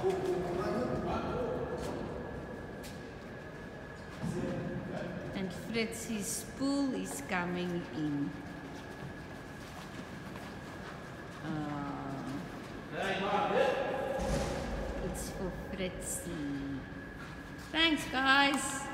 And Fritz's spool is coming in. It's for Fritzy. Thanks, guys.